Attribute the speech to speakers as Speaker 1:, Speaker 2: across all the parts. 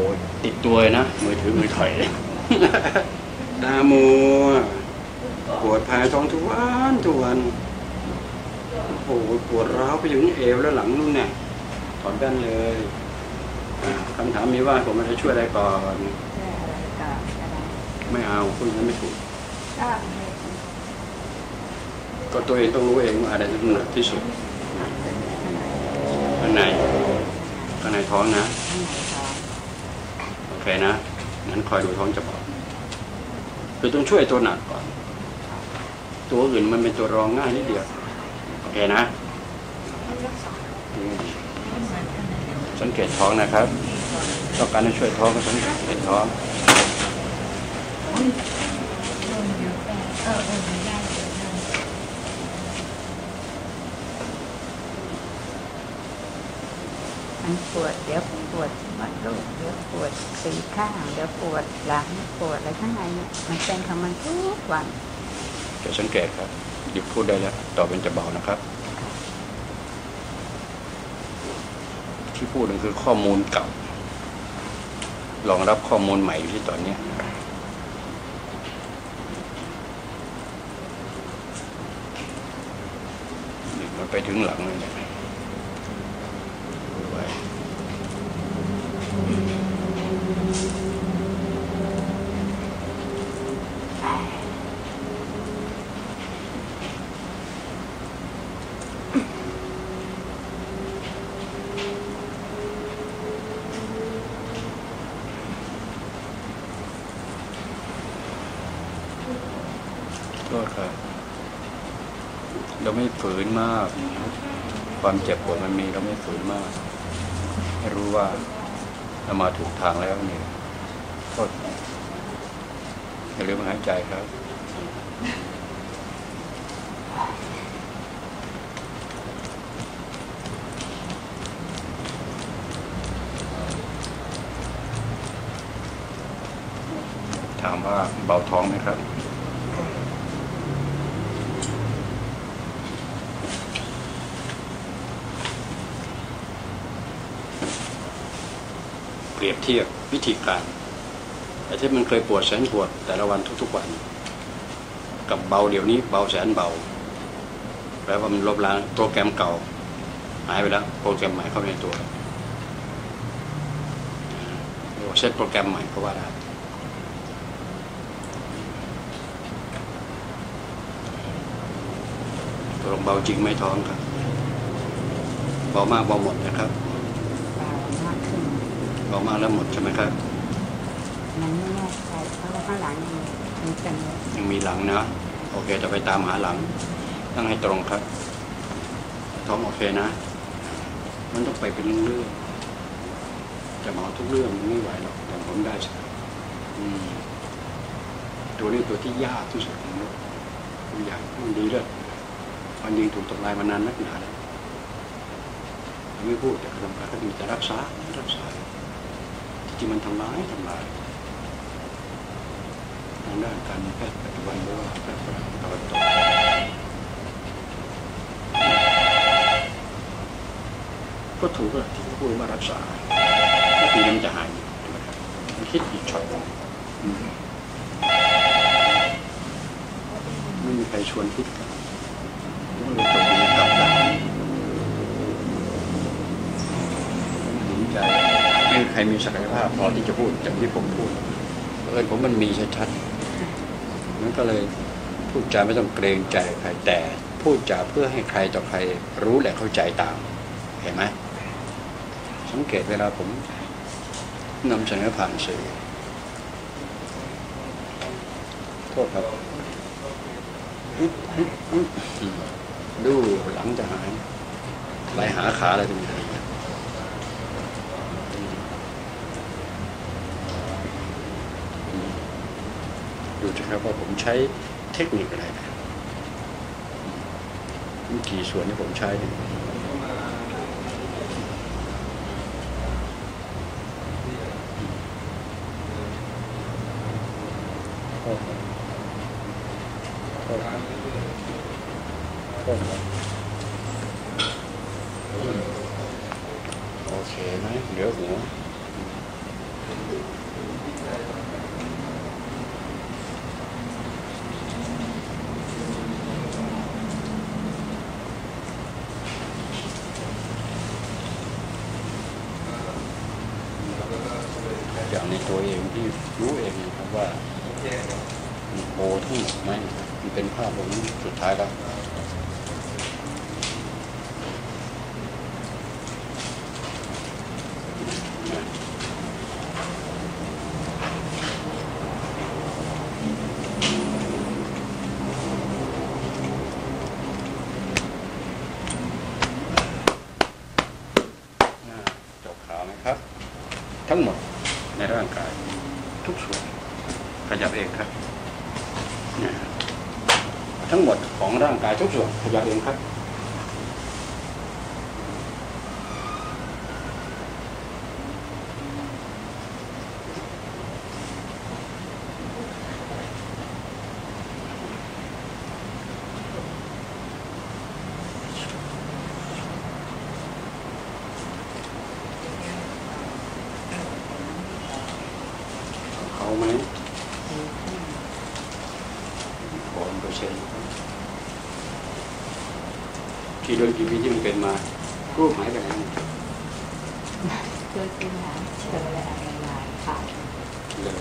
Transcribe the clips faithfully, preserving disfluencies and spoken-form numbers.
Speaker 1: ติดตัวนะมือถือมือถอยตามัวปวดภายท้องทุกวันทุกวันโอ้โหปวดร้าวไปถึงเอวและหลังนู่นเนี่ยถอนแว่นเลยคำถามมีว่าผมจะช่วยอะไรก่อนไม่เอาคุณนั้นไม่ถูกก็ตัวเองต้องรู้เองว่าอะไรที่หนักที่สุดข้างในข้างในท้องนะโอเคนะงั้นคอยดูท้องจะบอกคือต้องช่วยตัวหนักก่อนตัวอื่นมันเป็นตัวรองง่ายนิดเดียวโอเคนะสังเกตท้องนะครับต้องการให้ช่วยท้องก็สังเกตท้อง
Speaker 2: มันปวดเดี๋ยวปวดมดลูกเดี๋ยวปวดสีข้างเดี๋ยวปวดหลังปวดอะไรข้างในเนี่ยมันเป็นของมันทุกวัน
Speaker 1: จะสังเกตครับหยุดพูดได้แล้วต่อเป็นจะเบานะครับที่พูดนั่นคือข้อมูลเก่ารองรับข้อมูลใหม่อยู่ที่ตอนนี้มันไปถึงหลังเลยก็ครับเราไม่ฝืนมากความเจ็บปวดมันมีเราไม่ฝืนมากให้รู้ว่าเรามาถูกทางแล้วนี่ก็อย่าลืมหายใจครับถามว่าเบาท้องไหมครับเปรียบเทียบวิธีการแต่ที่มันเคยปวดแสนปวดแต่ละวันทุกๆวันกับเบาเดี๋ยวนี้เบาแสนเบาแปลว่ามันลบล้างโปรแกรมเก่าหายไปแล้วโปรแกรมใหม่เข้าในตัวเซตโปรแกรมใหม่ก็ว่าได้ตัวลงเบาจริงไม่ท้องครับเบามากเบาหมดนะครับเบามากแล้วหมดใช่ไหมครับ
Speaker 2: มันไม่แน่ใจเพราะว่าข้างหลังยังมีกัน
Speaker 1: ยังมีหลังนะโอเคจะไปตามหาหลังตั้งให้ตรงครับท้องโอเคนะมันต้องไปเป็นเรื่องๆจะหมอทุกเรื่องมันไม่ไหวหรอกแต่ผมได้สิตัวนี้ตัวที่ยากที่สุดของโลกตัวอย่างมันดีเลยมันยิงถูกทำลายมานานนักหนาแล้วไม่พูดแต่กระทำการก็มีแต่รักษารักษาจริงมันทำร้ายทำลายทางด้านการแพทย์ปัจจุบันหรือว่าแพทย์ตะวันตกก็ถูกแล้วที่พูดว่ารักษาถ้าปีนั้นจะหายมันคิดอีกช็อตไม่มีใครชวนคิดกันต้องเลยจบในกับดักใจไม่มีใครมีศักยภาพพอที่จะพูดอย่างที่ผมพูดเออผมมันมีชัดๆนั้นก็เลยพูดจาไม่ต้องเกรงใจใครแต่พูดจาเพื่อให้ใครต่อใครรู้และเข้าใจตามเห็นไหมสังเกตเวลาผมนำเสนอผ่านสื่อโทษครับดูหลังจะหายไหลหาขาอะไรตรงนี้ดูสิครับว่าผมใช้เทคนิคอะไรนะมีกี่ส่วนที่ผมใช้ดิโอเคไหมเหลือหัวตัวเองที่รู้เองนะครับว่ามันโอทั้งหมดไหมมันเป็นภาพลงสุดท้ายแล้วจบข่าวไหมครับทั้งหมดในร่างกายทุกส่วนขยับเองครับทั้งหมดของร่างกายทุกส่วนขยับเองครับเอาไหมขอเปอร์เซ็นต์กี่เดือนกี่ปีที่มันเป็นมารูปหายไปไหน
Speaker 2: คือที่หาเจออะไรอะไรค่ะ
Speaker 1: เลย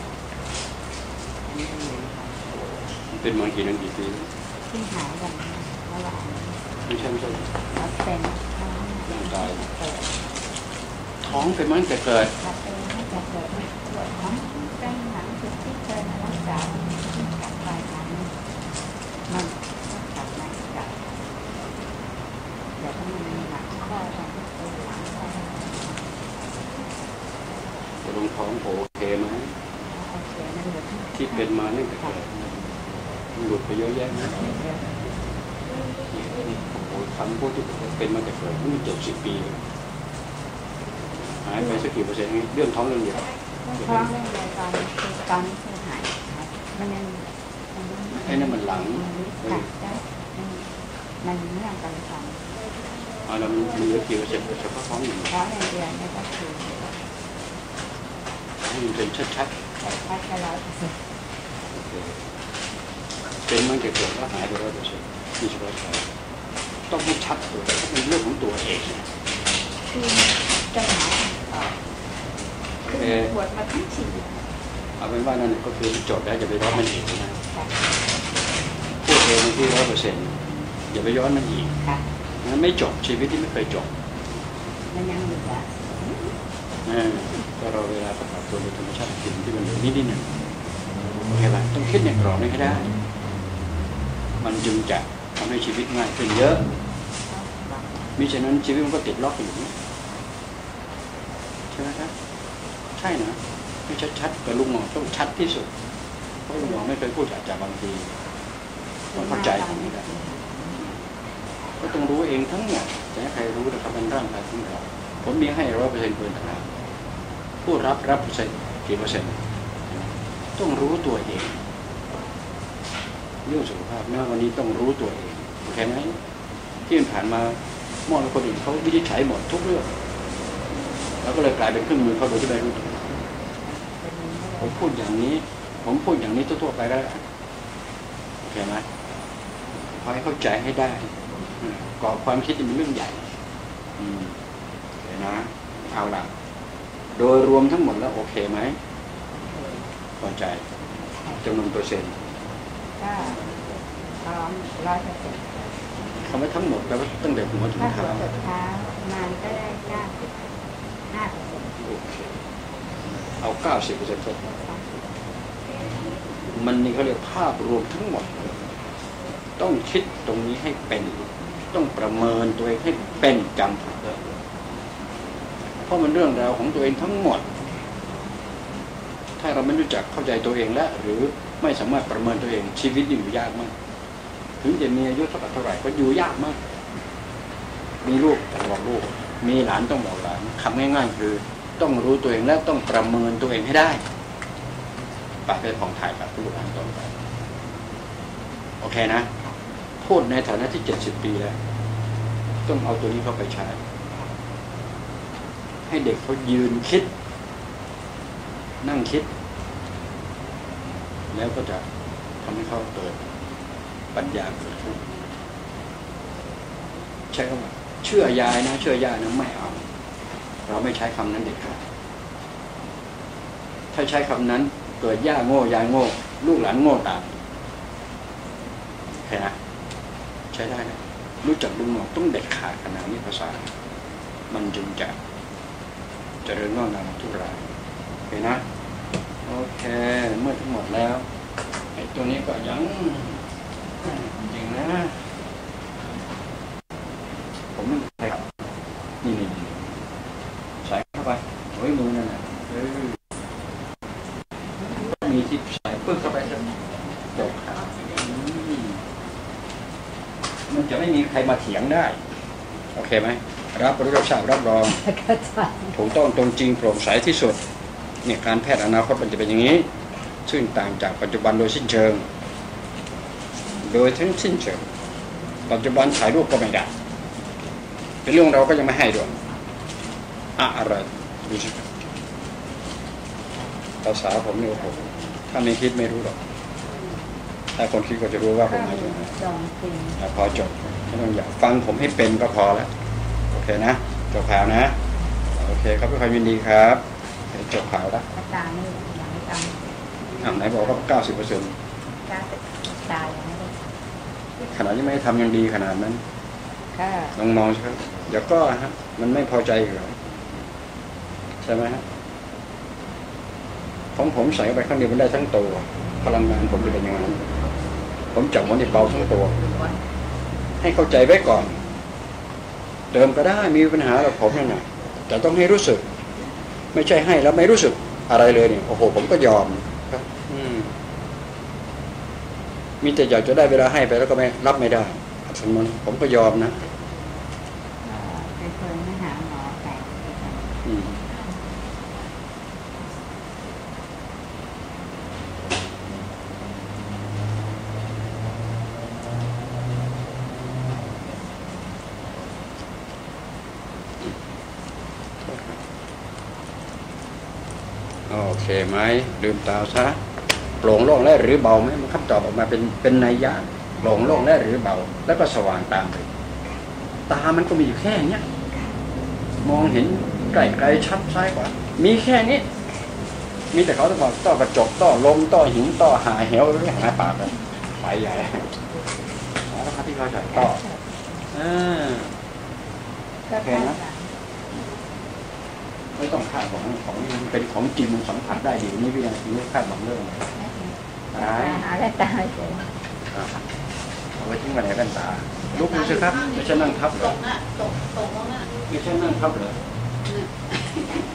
Speaker 1: มันเป็นมากี่เดือนกี่ปี
Speaker 2: ที่หายกันเมื่อวาน
Speaker 1: ไม่ใช่ไม่ใช่
Speaker 2: แล้วเป็นท้อง
Speaker 1: ร่างกายท้องเป็นมาตั้งแต่เกิด
Speaker 2: เป็นตั้งแต่เกิดปวดท้องใกล้หลังจุดที่เคยมารักษาที่กลับไปนั้นมันก็กลับมาอีกแล้วเดี๋ยวต้องมีหลังข้อตอนที่ตัวหลังข้อ
Speaker 1: จะลงท้องโอเคไหมที่เป็นมาตั้งแต่เกิดหลุดไปเยอะแยะนะโอ้คำพูดที่เป็นมาแต่เกิดนี่เจ็ดสิบปีหายไปสักกี่เปอร์เซ็นต์เรื่องท้องเรื่องเดียว
Speaker 2: ท้องเรื่องเดียวตอนคือตอนนี้คือหายมันยัง
Speaker 1: ไอ้นั่นมันหลัง
Speaker 2: มันเรื่องกันสอง
Speaker 1: อ๋อเรามันเหลือกี่เปอร์เซ็นต์เฉพาะท้องอย่าง
Speaker 2: ท้องเรื่องเดียวนี่ก็คือ
Speaker 1: ให้มันเป็นชัดๆชัด
Speaker 2: แค่ร้อยเปอร์เซ็นต์
Speaker 1: เป็นมันจะเกิดว่าหายไปร้อยเปอร์เซ็นต์ที่เฉพาะท้องต้องให้ชัดตัวเป็นเรื่องของตัวเอง
Speaker 2: คือจะหาคือปวดมาทั้งชีวิต
Speaker 1: เอาเป็นว่านั่นก็คือจบแล้วจะไปย้อนมันอีกนะพูดเองที่ร้อยเปอร์เซ็นต์อย่าไปย้อนมันอีกมันไม่จบชีวิตที่ไม่เคยจบ
Speaker 2: มันยังอยู่อ่ะ
Speaker 1: ก็เราเวลาประกอบตัวในธรรมชาติจริงที่มันอยู่นิดนิดหนึ่งโอเคป่ะต้องคิดในกรอบนี้ให้ได้มันจึงจะทำให้ชีวิตง่ายขึ้นเยอะมิฉะนั้นชีวิตมันก็ติดล็อกอยู่ใช่ไหมครับใช่นะให้ชัดๆกับลุงหมอต้องชัดที่สุดเพราะลุงหมอไม่เคยพูดอาจจะบางทีต้องเข้าใจตรงนี้ได้ก็ต้องรู้เองทั้งหมดแต่ใครรู้นะครับเป็นร่างกายของเราผมมีให้ร้อยเปอร์เซ็นต์เกินต่างหากผู้รับรับเปอร์เซ็นต์กี่เปอร์เซ็นต์ต้องรู้ตัวเองเรื่องสุขภาพแม้วันนี้ต้องรู้ตัวเองโอเคไหมที่ผ่านมามองคนอื่นเขาวินิจฉัยหมดทุกเรื่องแล้วก็เลยกลายเป็นเครื่องมือเขาโดยที่ไม่รู้ตัวผมพูดอย่างนี้ผมพูดอย่างนี้ทั่วๆไปก็ได้โอเคไหมพอให้เข้าใจให้ได้กรอบความคิดมันเรื่องใหญ่อืมโอเคนะเอาละโดยรวมทั้งหมดแล้วโอเคไหมพอใจจำนวนเปอร์เซ็นต์
Speaker 2: ก็พร้อมร้อยเปอร์เซ็นต์
Speaker 1: คำว่าทั้งหมดแปลว่าตั้งแต่หัวถึงเท้า
Speaker 2: ตั้งแต่เท้ามันก็ได้เก้าสิบห้าเปอร์เซ็นต์
Speaker 1: โอเคเอาเก้าสิบเปอร์เซ็นต์มันนี่เขาเรียกภาพรวมทั้งหมดต้องคิดตรงนี้ให้เป็นต้องประเมินตัวเองให้เป็นจำเพราะมันเรื่องราวของตัวเองทั้งหมดถ้าเราไม่รู้จักเข้าใจตัวเองแล้วหรือไม่สามารถประเมินตัวเองชีวิตอยู่ยากมากถึงจะมีอายุเท่าไหร่เท่าไหร่ก็อยู่ยากมากมีลูกต้องบอกลูกมีหลานต้องบอกหลานคำง่ายๆคือต้องรู้ตัวเองและต้องประเมินตัวเองให้ได้ปากไปผ่องถ่ายกับผู้อ่านต่อไปโอเคนะพูดในฐานะที่เจ็ดสิบปีแล้วต้องเอาตัวนี้เข้าไปใช้ให้เด็กเขายืนคิดนั่งคิดแล้วก็จะทำให้เขาเกิดปัญญาเกิดขึ้นใช่คำว่าเชื่อยายนะเชื่อยายนะไม่เอาเราไม่ใช้คำนั้นเด็ดขาดถ้าใช้คำนั้นเกิดย่าโง่ยายโง่ลูกหลานโง่ตามเห็นไหมใช้ได้นะรู้จักลุงหมอกต้องเด็ดขาดขนาดนี้ภาษามันจึงจะเจริญงอกงามทุกรายเห็นนะโอเคเมื่อทั้งหมดแล้วไอ้ตัวนี้ก็ยังจริงนะผมไม่ใช่ครับนี่นี่ใส่เข้าไปโอ้ยมือนั่นแหละมีที่ใส่ปึ๊กเข้าไปจนจบครับมันจะไม่มีใครมาเถียงได้โอเคไหมรับรู้รับทราบรับรองถูกต้องตรงจริงโปร่งใสที่สุดเนี่ยการแพทย์อนาคตมันจะเป็นอย่างนี้ซึ่งต่างจากปัจจุบันโดยสิ้นเชิงโดยทั้งสิ้นเชิงปัจจุบันถ่ายรูปก็ไม่ได้เป็นเรื่องเราก็ยังไม่ให้ด้วยอะไรดูสิภาษาผมนี่โอ้โหถ้าไม่คิดไม่รู้หรอกถ้าคนคิดก็จะรู้ว่าผมหมายถึงอะไรพอจบไม่ต้องอยากฟังผมให้เป็นก็พอแล้วโอเคนะจบข่าวนะโอเคครับทุกคนยินดีครับจบข่าวแล้ว
Speaker 2: อาจารย์นี่ยังไม่ทำ
Speaker 1: อ่าไหนบอกว่าเก้าสิบเปอร์เซ็นต์
Speaker 2: ตายยังไม่ได้
Speaker 1: ขนาดยังไม่ทำยังดีขนาดนั้นลองมองใช่ไหมเดี๋ยวก็ฮะมันไม่พอใจเหรอใช่ไหมฮะของผมใส่ไปข้างเดียวมันได้ทั้งตัวพลังงานผมจะเป็นยังไงผมจับมันที่เบาทั้งตัวให้เข้าใจไว้ก่อนเติมก็ได้มีปัญหากับผมนั่นแหละแต่ต้องให้รู้สึกไม่ใช่ให้แล้วไม่รู้สึกอะไรเลยเนี่ยโอ้โหผมก็ยอมครับอืมมีแต่อยากจะได้เวลาให้ไปแล้วก็ไม่รับไม่ได้สมมติผมก็ยอมนะ
Speaker 2: ไปเคยไม่หาหมอแต่
Speaker 1: อืมโอเคไหมลืมตาซะโปร่งโล่งและหรือเบาไหมมันคำตอบออกมาเป็นเป็นนัยยะโปร่งโล่งและหรือเบาแล้วก็สว่างตามไปตามันก็มีอยู่แค่เนี้ยมองเห็นไกลไกลชัดซ้ายกว่ามีแค่นี้มีแต่เขาต้องบอกต่อกระจกต่อลมต่อหินต่อหาเหวหรือหาปากกันไปใหญ่แล้วครับที่เขาใส่ต่ออ่าโอเคนะไม่ต้องคาดหวังของมันเป็นของจริงมันสัมผัสได้ดีนี่พี่ยังไม่คาดหวังเรื่องตาย
Speaker 2: หาแว่นตาเฉย
Speaker 1: เอาไว้ทิ้งไว้ในแว่นตาลุกดูสิครับไม่ใช่นั่งทับเหรอไม่ใช่นั่งทับเหรอ